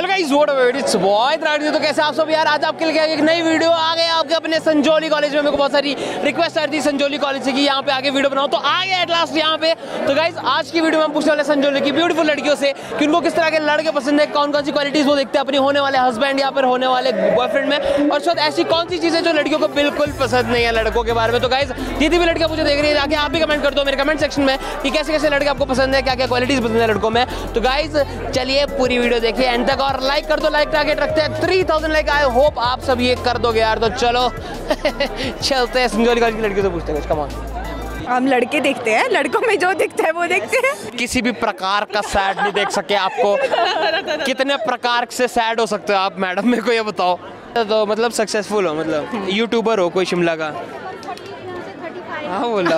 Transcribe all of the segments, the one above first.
Hello guys, what up it's boy तो कैसे आप सब यार। आज आपके लिए एक नई वीडियो आ गए आपके अपने संजौली कॉलेज में। मेरे को बहुत सारी रिक्वेस्ट आ रही थी संजौली कॉलेज से कि यहाँ पे आगे वीडियो बनाओ, तो आ गया एट लास्ट यहाँ पे। तो गाइस आज की वीडियो में हम पूछने वाले संजौली की ब्यूटीफुल लड़कियों से कि उनको किस तरह के लड़के पसंद है, कौन कौन सी क्वालिटीज वो देखते हैं अपने होने वाले हस्बैंड या फिर होने वाले बॉयफ्रेंड में, और शायद ऐसी कौन सी चीजें जो लड़कियों को बिल्कुल पसंद नहीं है लड़कों के बारे में। तो गाइस जितनी भी लड़कियां मुझे देख रही है जाके आप भी कमेंट कर दो मेरे कमेंट सेक्शन में कि कैसे कैसे लड़के आपको पसंद है, क्या क्या क्वालिटीज पसंद है लड़कों में। तो गाइस चलिए पूरी वीडियो देखिए एंड तक, और लाइक कर दो। लाइक टारगेट रखते हैं 3000 लाइक। आई होप आप सब ये कर दोगे यार। तो चलो चलते हैं संजौली कॉलेज की लड़कियों से पूछते हैं। कम ऑन, हम लड़के देखते हैं, लड़कों में जो दिखता है वो देखते हैं। किसी भी प्रकार का सैड नहीं देख सके आपको। कितने प्रकार से सैड हो सकते हो आप मैडम, मेरे को ये बताओ। तो मतलब सक्सेसफुल हो, मतलब यूट्यूबर हो कोई शिमला का? हाँ बोला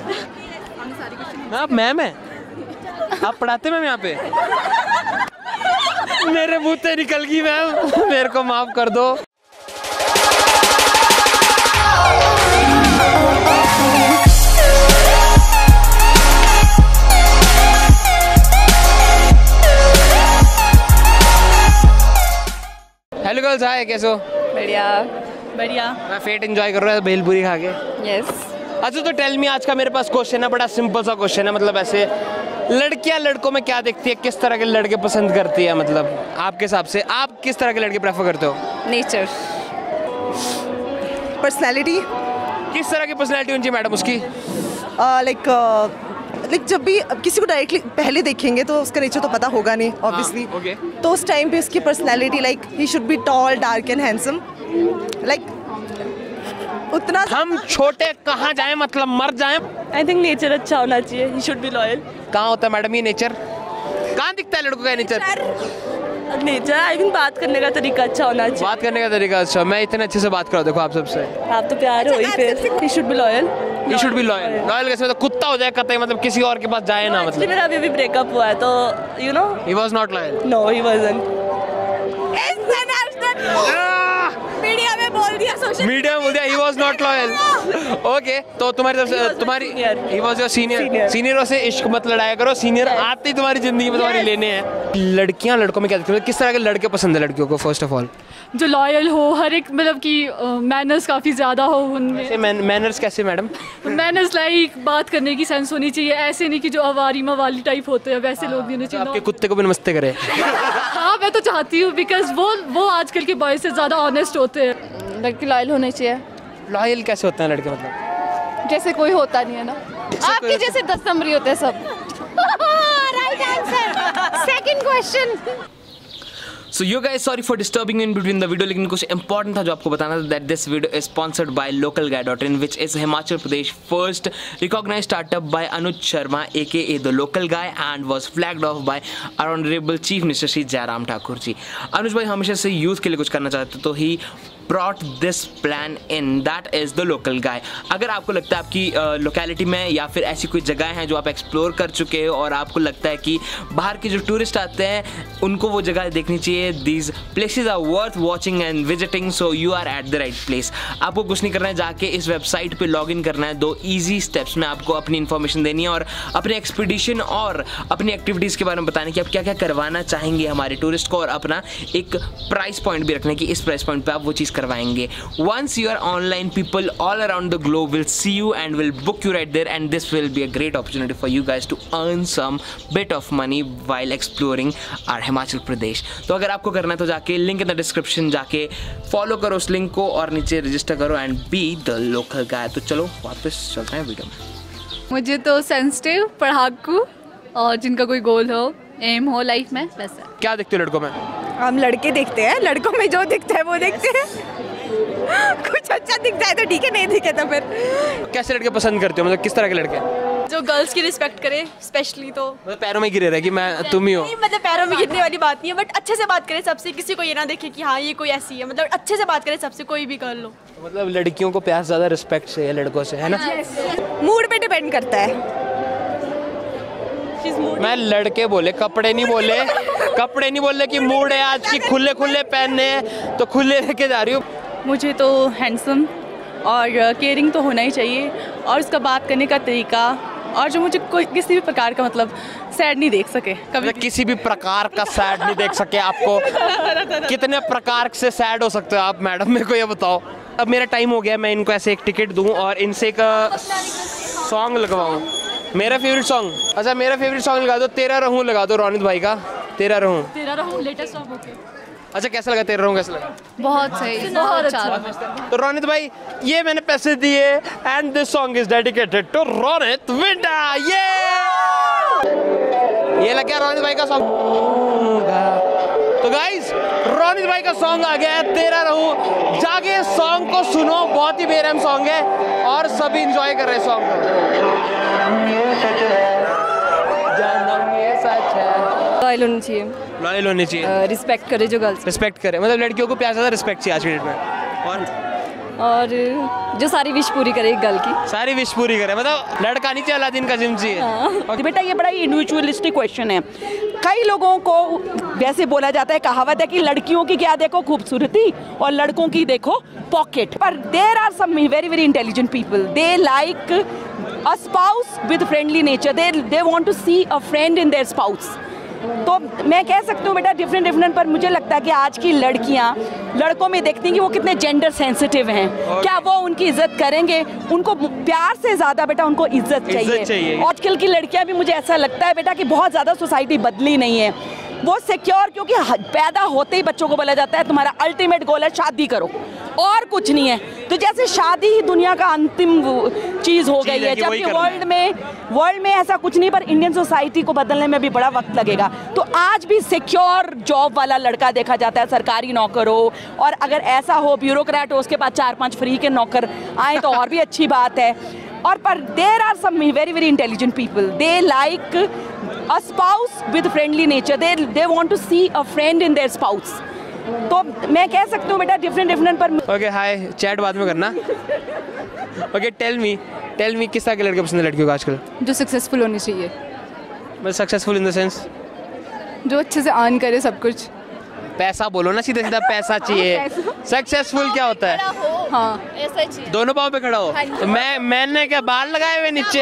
आप मैम है, आप पढ़ाते मैम यहाँ पे? मेरे मुंह से निकल गई मैम, मेरे को माफ कर दो। हेलो गर्ल्स, हाय, कैसे हो? बढ़िया बढ़िया। मैं फेट एंजॉय कर रहा हूँ भेलपुरी खा के। यस। अच्छा तो टेल मी, आज का मेरे पास क्वेश्चन है, बड़ा सिंपल सा क्वेश्चन है। मतलब ऐसे लड़कियां लड़कों में क्या देखती है, किस तरह के लड़के पसंद करती है? मतलब आपके हिसाब से आप किस तरह के लड़के प्रेफर करते हो? Nature, personality. किस तरह की पर्सनैलिटी होनी चाहिए मैडम उसकी? लाइक जब भी किसी को डायरेक्टली पहले देखेंगे तो उसका नेचर तो पता होगा नहीं ऑब्वियसली। ओके। तो उस टाइम पे उसकी personality like he should be tall, dark and handsome. Like उतना हम छोटे कहाँ जाएं, मतलब मर जाएं? आई थिंक नेचर अच्छा होना चाहिए। He should be loyal. कहाँ होता है मैडम ये नेचर? कहाँ दिखता है लड़कों का नेचर? नेचर आई थिंक बात करने का तरीका अच्छा होना चाहिए। बात करने का तरीका अच्छा। मैं इतने अच्छे से बात करा देखो आप सबसे। आप तो प्यार हो ही फिर। He should be loyal. He should be loyal. Loyal कैसे? मतलब कुत्ता हो जाए कतई, मतलब किसी और के पास जाए ना। मतलब मेरा अभी ब्रेकअप हुआ है तो you know he was not loyal. No he wasn't. Media में बोल दिया, सोशल मीडिया में बोल दिया he was not loyal. Okay, तो तुम्हारी तरफ से तुम्हारी ही वाज योर सीनियर। सीनियरों से इश्क मत लड़ाया करो, सीनियर आते ही तुम्हारी जिंदगी में तुम्हारी लेने हैं। लड़कियां लड़कों में क्या देखती है, किस तरह के लड़के पसंद है लड़कियों को? फर्स्ट ऑफ ऑल जो लॉयल हो, हर एक मतलब कि मैनर्स काफ़ी ज़्यादा हो उनमें। मैनर्स कैसे मैडम? मैनर्स लाइक बात करने की सेंस होनी चाहिए, ऐसे नहीं कि जो अवारी मवाली टाइप होते हैं वैसे लोग नहीं होने चाहिए। आपके कुत्ते को भी नमस्ते करे। हाँ मैं तो चाहती हूँ बिकॉज वो आजकल के बॉयज से ज़्यादा ऑनेस्ट होते हैं। लड़के लॉयल होने चाहिए। लॉयल कैसे होते हैं लड़के? मतलब जैसे कोई होता नहीं है ना, आपके जैसे 10 नंबरी होते हैं सब। Right answer. Second question. So you guys, sorry for disturbing in between the video, लेकिन कुछ important था जो आपको बताना था। That this video is sponsored by localguy.in, which is Himachal Pradesh first recognized startup by Anuj Sharma, aka the local guy, and was flagged off by our honorable Chief Minister Shri Jairam Thakur जी। अनुज भाई हमेशा से youth के लिए कुछ करना चाहते तो ही brought this plan in, that is the local guy। अगर आपको लगता है आपकी लोकेलिटी में या फिर ऐसी कोई जगह हैं जो आप एक्सप्लोर कर चुके हो और आपको लगता है कि बाहर के जो टूरिस्ट आते हैं उनको वो जगह देखनी चाहिए, these places are worth watching and visiting, so you are at the right place। आपको कुछ नहीं करना है, जाके इस वेबसाइट पे लॉग इन करना है। 2 ईजी स्टेप्स में आपको अपनी इन्फॉर्मेशन देनी है और अपने एक्सपीडिशन और अपनी एक्टिविटीज़ के बारे में बताने कि आप क्या क्या करवाना चाहेंगे हमारे टूरिस्ट को, और अपना एक प्राइस पॉइंट भी रखना कि इस प्राइस पॉइंट पे आप वो चीज़ करवाएंगे। Once you are online, people all around the globe will see you and will book you right there, and this will be a great opportunity for you guys to earn some bit of money while exploring our Himachal Pradesh। तो अगर आपको करना है तो जाके link in the description जाके follow करो उस लिंक को और नीचे रजिस्टर करो and be the local guy. तो चलो वापस चलते हैं वीडियो में। मुझे तो सेंसिटिव, पढ़ाकू और जिनका कोई गोल हो, एम हो लाइफ में, बस है। क्या देखते हो लड़कों में? हम लड़के देखते हैं, लड़कों में जो दिखता है वो देखते हैं। कुछ अच्छा दिखता है तो ठीक है, नहीं दिखे तो फिर। कैसे लड़के पसंद करते हो, मतलब किस तरह के लड़के? जो गर्ल्स की रिस्पेक्ट करे, स्पेशली तो मतलब पैरों में गिरे रहे कि मैं तुम ही हो? नहीं, मतलब पैरों में गिरने वाली बात नहीं है, बट अच्छे से बात करे सबसे। किसी को ये ना देखे कि हाँ ये कोई ऐसी है, मतलब अच्छे से बात करे सबसे, कोई भी कर लो। मतलब लड़कियों को प्यार ज़्यादा रिस्पेक्ट से है लड़कों से, है ना? मूड पे डिपेंड करता है। मैं लड़के बोले, कपड़े नहीं बोले। कपड़े नहीं बोले कि मूड है आज की खुले खुले पहनने हैं तो खुले लेके जा रही हूँ। मुझे तो हैंडसम और केयरिंग तो होना ही चाहिए, और उसका बात करने का तरीका और जो मुझे कोई किसी भी प्रकार का मतलब सैड नहीं देख सके कभी। किसी भी प्रकार का सैड नहीं देख सके आपको? कितने प्रकार से सैड हो सकते हो आप मैडम, मेरे को ये बताओ। अब मेरा टाइम हो गया, मैं इनको ऐसे एक टिकट दूं और इनसे एक सॉन्ग लगवाऊं, मेरा फेवरेट सॉन्ग। अच्छा मेरा फेवरेट सॉन्ग लगा दो, तेरा रहूं लगा दो रोनित भाई का, तेरा रहूं। तेरा रहूं लेटेस्ट सॉन्ग हो गया। अच्छा कैसा लगा तेरा रहूं, कैसा लगा? बहुत सही, बहुत अच्छा। तो रोनित भाई ये मैंने पैसे दिए and this song is dedicated to Ronit विंटा। ये लग गया रोनित भाई का सॉन्ग। तो गाइस रोनित भाई का सॉन्ग आ गया है, तेरा रहूं। जाके सॉन्ग को सुनो, बहुत ही बेरहम सॉन्ग है और सभी इंजॉय कर रहे हैं सॉन्ग को। जानम ये सच है। लॉयल होनी चाहिए, लॉयल होनी चाहिए, रिस्पेक्ट करे जो गर्ल्स, रिस्पेक्ट करे, मतलब लड़कियों को प्यार ज्यादा रिस्पेक्ट चाहिए आज के डेट में। और जो सारी विश पूरी करे एक गर्ल की, सारी विश पूरी करे, मतलब लड़का नहीं चाहिए, अलादीन का जिम चाहिए। तो बेटा ये बड़ा ही इंडिविजुअलिस्टिक क्वेश्चन है। कई लोगों को वैसे बोला जाता है, कहावत है कि लड़कियों की क्या देखो खूबसूरती और लड़कों की देखो पॉकेट, पर there are some very very intelligent people, they like a spouse with friendly nature, they want to see a friend in their spouse. तो मैं कह सकती हूँ बेटा डिफरेंट, पर मुझे लगता है कि आज की लड़कियाँ लड़कों में देखती हैं कि वो कितने जेंडर सेंसिटिव हैं। क्या वो उनकी इज्जत करेंगे? उनको प्यार से ज़्यादा बेटा उनको इज्जत चाहिए। आजकल की लड़कियाँ भी मुझे ऐसा लगता है बेटा कि बहुत ज़्यादा सोसाइटी बदली नहीं है, वो सिक्योर, क्योंकि पैदा होते ही बच्चों को बोला जाता है तुम्हारा अल्टीमेट गोल है शादी करो और कुछ नहीं है। तो जैसे शादी ही दुनिया का अंतिम चीज़ हो गई है, जबकि वर्ल्ड में ऐसा कुछ नहीं, पर इंडियन सोसाइटी को बदलने में भी बड़ा वक्त लगेगा। तो आज भी सिक्योर जॉब वाला लड़का देखा जाता है, सरकारी नौकर हो, और अगर ऐसा हो ब्यूरोक्रेट हो, उसके पास 4-5 फ्री के नौकर आए तो और भी अच्छी बात है। और पर there are some very very intelligent people, they like a spouse with friendly nature, they want to see a friend in their spouse. तो मैं कह सकती हूँ बेटा डिफरेंट पर। ओके हाय, चैट बाद में करना। ओके टेल मी किस तरह के लड़के पसंद है लड़कियों को आजकल? जो सक्सेसफुल होनी चाहिए, मतलब सक्सेसफुल इन द सेंस जो अच्छे से अर्न करे सब कुछ। पैसा बोलो ना, सीधा सीधा पैसा चाहिए। सक्सेसफुल क्या होता है? हाँ ऐसा ही चाहिए। दोनों पाँव पे खड़ा हो। मैंने क्या बाल लगाए हुए नीचे?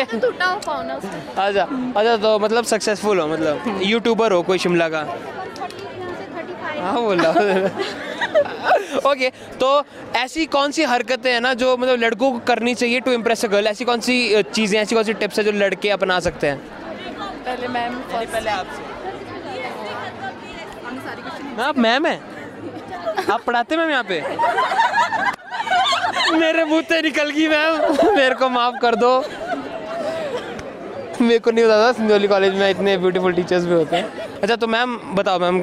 अच्छा तो मतलब सक्सेसफुल हो, मतलब यूट्यूबर हो कोई शिमला का? हाँ बोला। ओके तो ऐसी कौन सी हरकतें हैं ना जो मतलब लड़कों को करनी चाहिए टू इम्प्रेस अ गर्ल? ऐसी कौन सी चीज़ें, ऐसी कौन सी टिप्स है जो लड़के अपना सकते हैं? पहले मैम, पहले आपसे। आप मैम है, आप पढ़ाते मैम यहाँ पे? मेरे मुँह से निकल गई मैम, मेरे को माफ कर दो। मेरे को नहीं पता था सिंधोली कॉलेज में इतने ब्यूटीफुल टीचर्स भी होते हैं। अच्छा तो मैम बताओ मैम,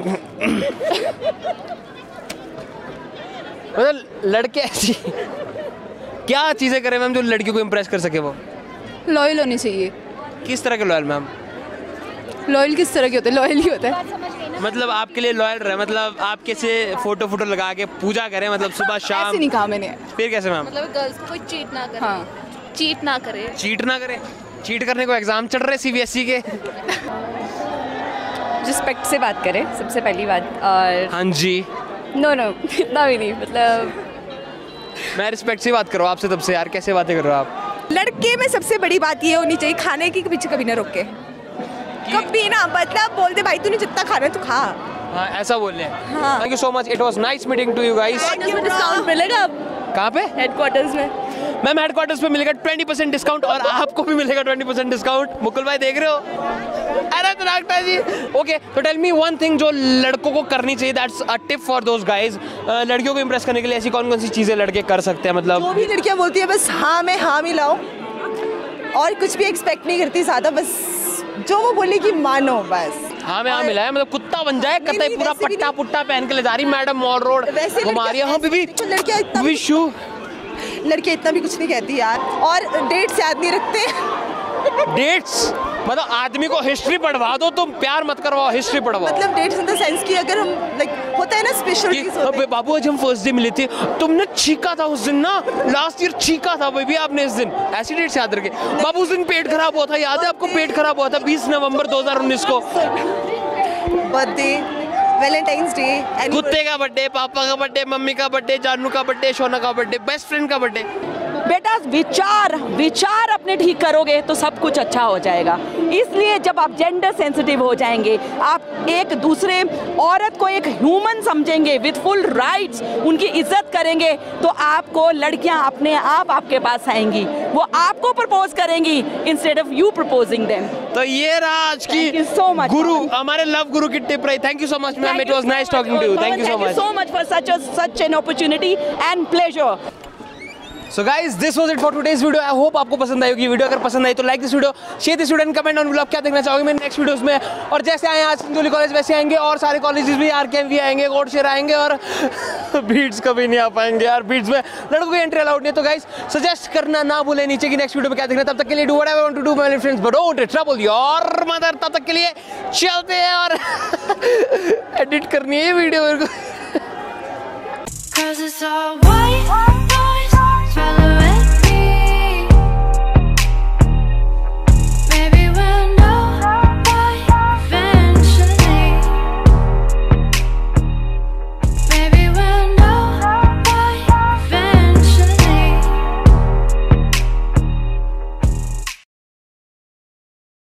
मतलब लड़के ऐसी क्या चीज़ें करें मैम जो लड़कियों को इम्प्रेस कर सके? वो लॉयल होनी चाहिए। किस तरह के लॉयल मैम? लॉयल किस तरह के होते हैं? लॉयल ही होता है, मतलब आपके लिए लॉयल रहे, मतलब आप कैसे फोटो लगा के पूजा करें, मतलब सुबह शाम? ऐसे नहीं कहा मैंने। फिर कैसे मैम? मतलब गर्ल्स कोई चीट ना करे। हाँ चीट ना करे। चीट ना करे? चीट करने को एग्जाम चल रहे CBSE के। रिस्पेक्ट से बात करें सबसे पहली बात। और हाँ जी, नो इतना भी नहीं, मतलब मैं रिस्पेक्ट से बात करो आपसे तब से यार, कैसे बातें कर रहे हो आप? लड़के में सबसे बड़ी बात ये होनी चाहिए, खाने की पीछे कभी ना रोके, कभी ना, मतलब बोल दे भाई तूने जितना खाना है तू खा। हाँ ऐसा बोल रहे हैं। Thank you so much, it was nice meeting to you guys. Discount मिलेगा कहाँ पे? हेडक्वार्टर्स में। मैम हेडक्वार्टर्स पे मिलेगा 20% डिस्काउंट और आपको भी मिलेगा 20% डिस्काउंट। मुकुल भाई देख रहे हो? अरे तराकटा जी। ओके तो टेल मी वन थिंग जो लड़कों को करनी चाहिए, that's a tip for those guys. लड़कियों को इम्प्रेस करने के लिए ऐसी कौन सी चीज़ें लड़के कर सकते हैं? मतलब जो भी लड़कियां बोलती है बस हाँ में हाँ मिलाओ और कुछ भी एक्सपेक्ट नहीं करती ज़्यादा, बस जो वो बोले कि मानो बस। हाँ मैं हाँ मिलाया, मतलब कुत्ता बन जाए, कतई पूरा पट्टा पुट्टा पहन के ले जा रही मैडम मॉल रोड घुमा रही है। हाँ बीबी लड़कियां विशु, लड़कियां इतना भी कुछ नहीं कहती यार, और डेट्स याद नहीं रखते। डेट्स मतलब आदमी को हिस्ट्री पढ़वा दो, तुम प्यार मत करवाओ, हिस्ट्री पढ़वाओ। मतलब डेट्स इन द सेंस कि अगर हम लाइक होता है ना स्पेशलिटीज होते हैं। बाबू आज हम फर्स्ट डे मिले थे, तुमने चीखा था उस दिन ना, लास्ट ईयर चीखा था बेबी आपने इस दिन। ऐसी डेट्स याद रखे। बाबू उस दिन पेट खराब हुआ था, याद है आपको? पेट खराब हुआ था 20 नवंबर 2019 को। बर्थडे, वैलेंटाइंस डे, कुत्ते का बर्थडे, पापा का बर्थडे, मम्मी का बर्थडे, जानू का बर्थडे, शोना का बर्थडे, बेस्ट फ्रेंड का बर्थडे। बेटा विचार अपने ठीक करोगे तो सब कुछ अच्छा हो जाएगा। इसलिए जब आप जेंडर सेंसिटिव हो जाएंगे, आप एक दूसरे औरत को एक ह्यूमन समझेंगे विद फुल राइट्स, उनकी इज्जत करेंगे, तो आपको लड़कियां अपने आप आपके पास आएंगी, वो आपको प्रपोज करेंगी instead of you proposing them. तो ये रहा आज की so much, गुरु, हमारे लव गुरु की टिप रही। Thank you so much ma'am, it was nice talking to you. Thank you so much for such an opportunity and pleasure. So guys, this was it for today's video. I hope आपको पसंद आई होगी video. अगर पसंद आई तो like this video, share this video and comment on below आप क्या देखना चाहोगे मेरे नेक्स्ट वीडियोस में। और जैसे आए आज सिंधुली कॉलेज वैसे आएंगे और सारे कॉलेजेस भी, आरकेएम भी आएंगे, गोडशेर आएंगे और बीट्स कभी नहीं आ पाएंगे यार। बीट्स में लड़कों की एंट्री अलाउड नहीं है। तो गाइस सजेस्ट करना ना भूलें नीचे की नेक्स्ट वीडियो में क्या देखना। तब तक के लिए do whatever you want to do my friends, but don't trouble your mother. तब तक के लिए चलते हैं और एडिट करनी है ये वीडियो मेरे को।